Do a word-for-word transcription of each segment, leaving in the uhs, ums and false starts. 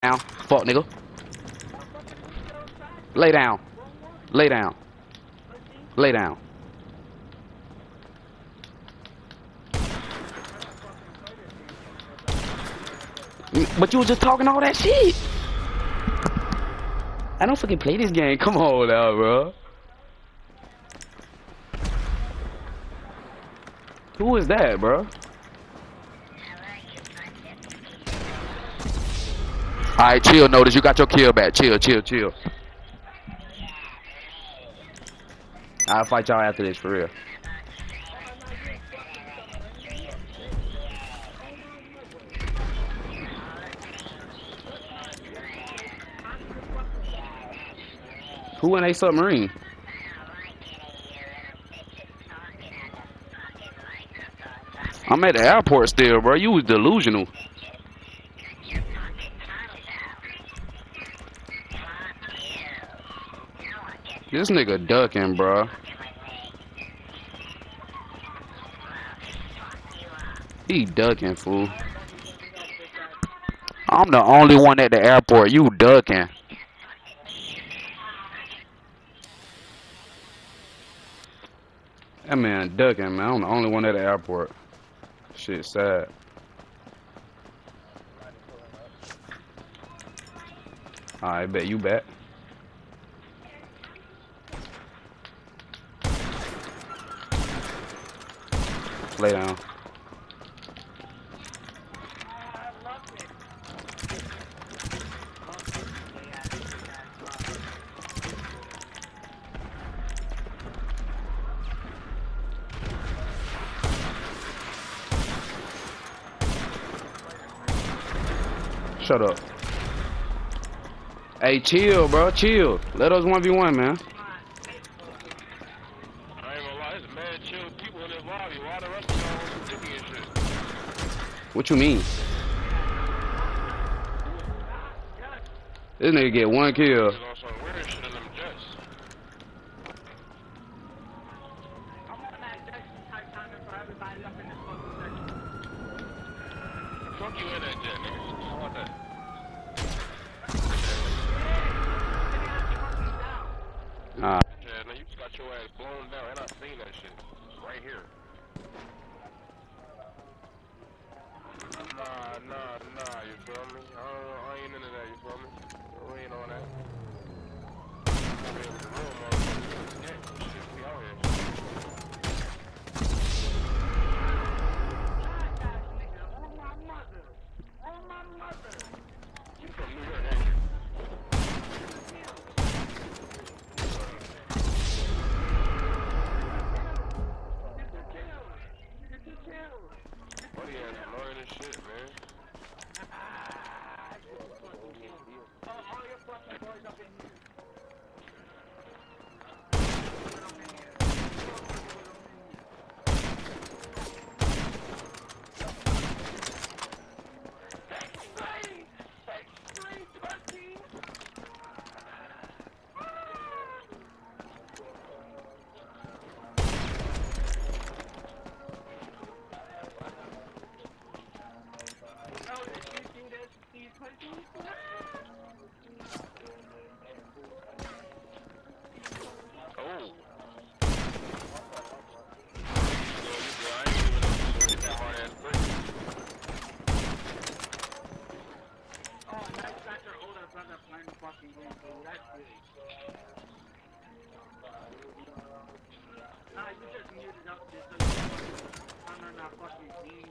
down, fuck nigga. Lay down. Lay down. Lay down. But you was just talking all that shit. I don't fucking play this game. Come on now, bro. Who is that, bro? Alright, chill, Notice. You got your kill back. Chill, chill, chill. I'll fight y'all after this, for real. Who in a submarine? I'm at the airport still, bro. You was delusional. This nigga ducking, bro. He ducking, fool. I'm the only one at the airport. You ducking. That man ducking, man. I'm the only one at the airport. Shit sad. I bet you bet. Lay down. Shut up. Hey, chill, bro. Chill. Let us one v one, man. What you mean? This nigga get one kill. Fuck you in that jet, nigga. How about that? Ah. Yeah, now you just got your ass blown down, and I seen that shit. Right here. Nah, nah, nah, you feel me? I, don't, I ain't into that, you feel me? We ain't on that. We in the room, motherfucker. Yeah, shit, we out here. You from New York, ain't you? Buddy ass annoying as shit, man. Nah, you just muted up just so you I'm not fucking being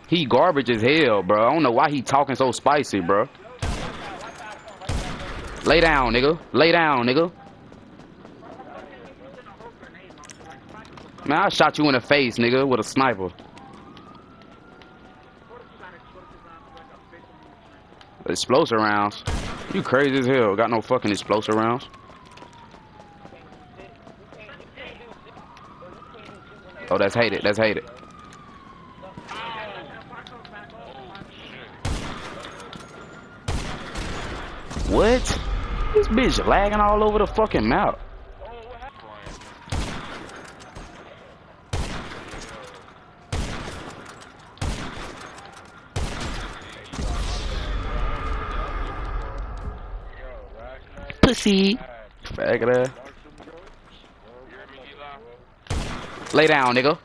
He garbage as hell, bro. I don't know why he talking so spicy, bro. Lay down, nigga. Lay down, nigga. Man, I shot you in the face, nigga, with a sniper. Explosive rounds? You crazy as hell. Got no fucking explosive rounds. Oh, that's hated. That's hated. What? This bitch lagging all over the fucking map. Pussy. Faggot ass. Lay down, nigga.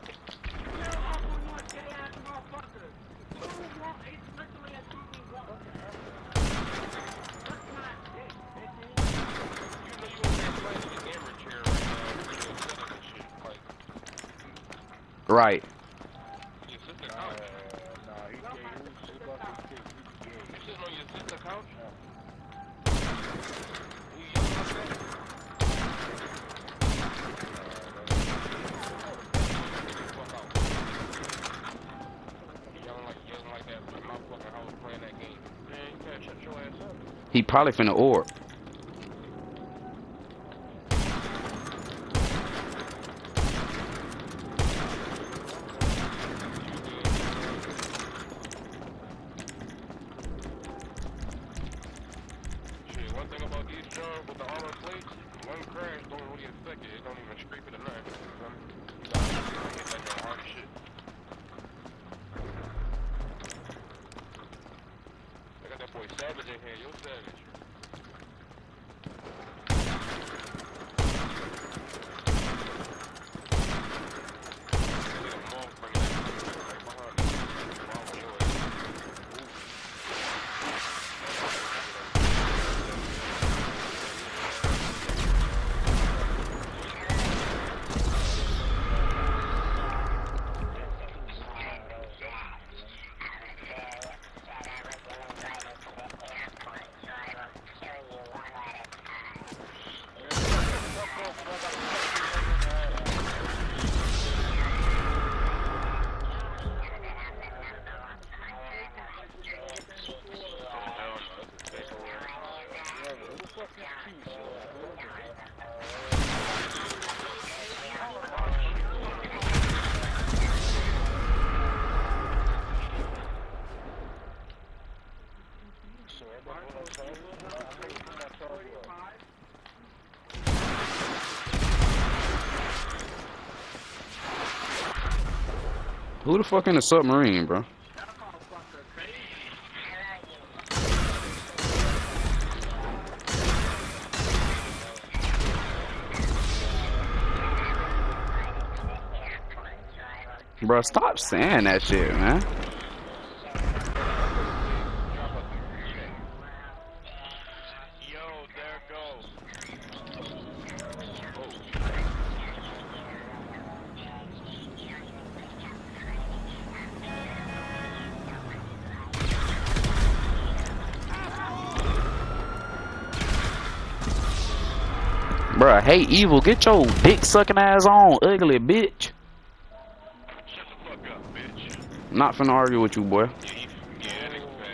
Right. He probably finna orb. Savage in here, you're savage. Who the fuck in the submarine, bro? Bro, stop saying that shit, man. Bruh, hey Evil, get your dick sucking ass on, ugly bitch. Shut the fuck up, bitch. Not finna argue with you, boy. Yeah, he, yeah, that nigga fat.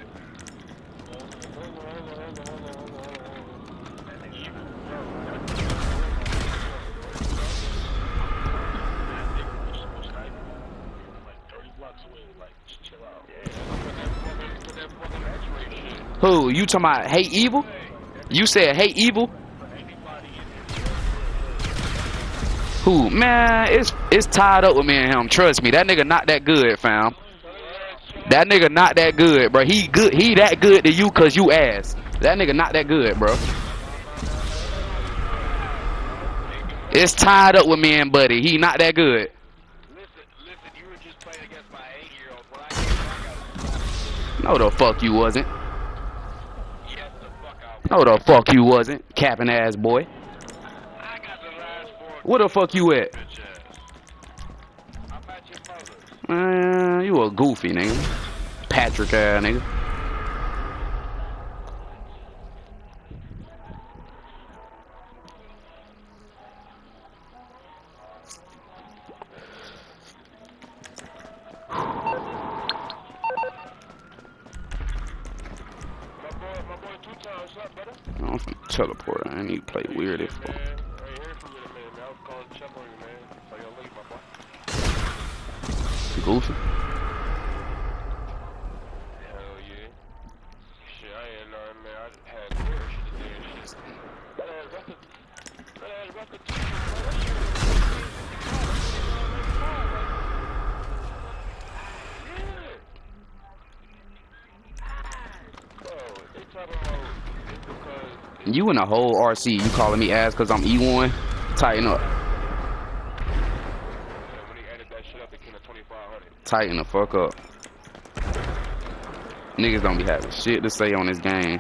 Who? You talking about hey Evil? You said hey Evil? Who? Man, it's it's tied up with me and him. Trust me, that nigga not that good, fam. That nigga not that good, bro. He good. He that good to you cause you ass. That nigga not that good, bro. It's tied up with me and Buddy. He not that good. Listen, listen, you were just playing against my eight-year-old. When I No, the fuck you wasn't. Yes, the fuck I No, the fuck you wasn't. Capping ass boy. I got the last four. Where the fuck you at? Bitch ass. I'm at your mother. Man, you a goofy nigga. Patrick ass nigga. My boy, my boy, two times up, brother. I'm finna teleport. I need to play weird if Man, I ain't heard from you in a minute, man. I was calling to check on you, man. So you're late, my boy. goofy. Hell yeah. Shit, I ain't nothing, man. I had weird shit to do and shit. That ass record, that ass record, man. That shit was yeah. Bro, they talking about it's because it's You in a whole R C. You calling me ass because I'm E one? Tighten up. yeah, when they added that shit up, it came to twenty-five hundred. Tighten the fuck up. Niggas don't be having shit to say on this game.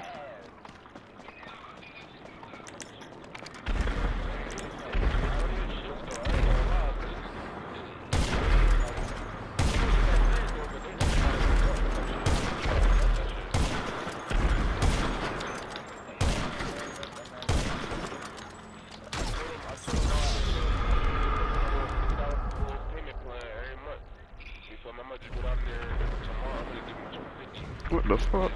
What the fuck?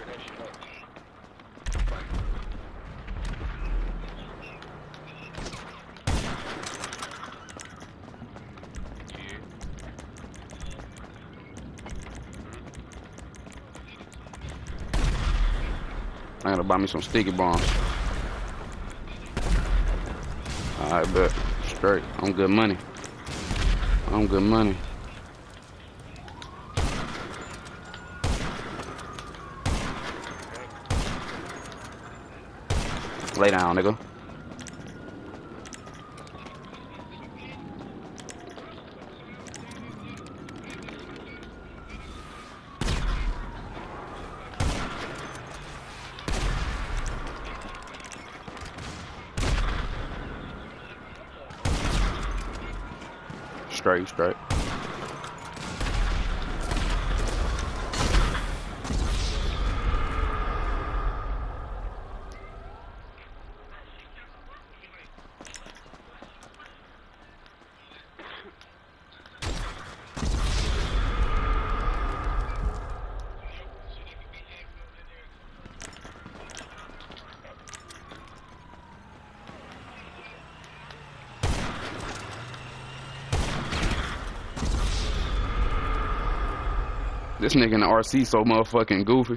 I gotta buy me some sticky bombs. Alright, bet. Straight. I'm good money. I'm good money. Lay down, nigga. Straight, straight. This nigga in the R C so motherfucking goofy.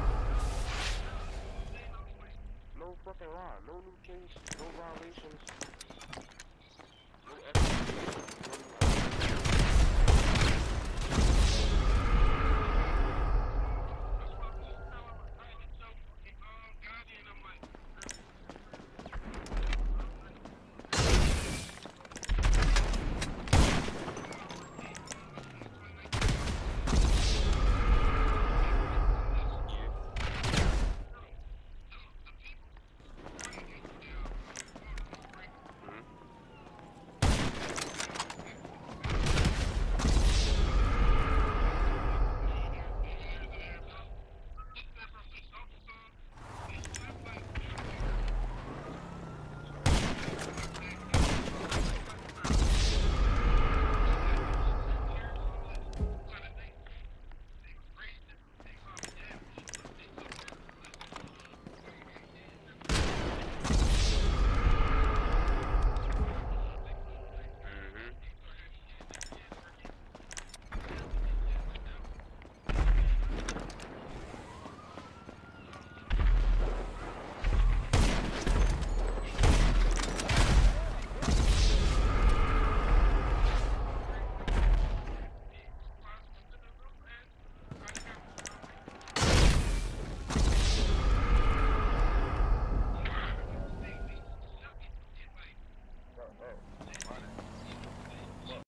No fucking lie, no new case, no violations.